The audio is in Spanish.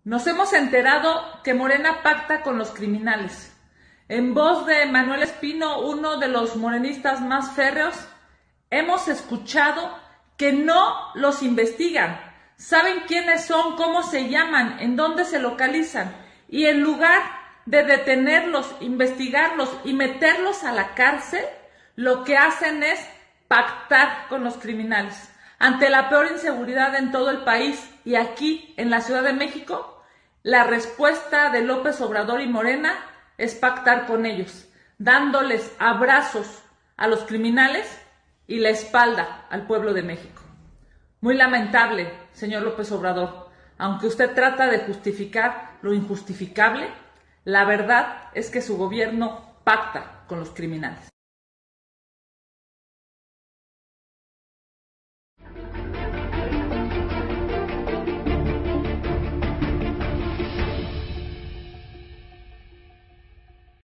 Nos hemos enterado que Morena pacta con los criminales. En voz de Manuel Espino, uno de los morenistas más férreos, hemos escuchado que no los investigan. Saben quiénes son, cómo se llaman, en dónde se localizan. Y en lugar de detenerlos, investigarlos y meterlos a la cárcel, lo que hacen es pactar con los criminales. Ante la peor inseguridad en todo el país y aquí en la Ciudad de México, la respuesta de López Obrador y Morena es pactar con ellos, dándoles abrazos a los criminales y la espalda al pueblo de México. Muy lamentable, señor López Obrador, aunque usted trata de justificar lo injustificable, la verdad es que su gobierno pacta con los criminales.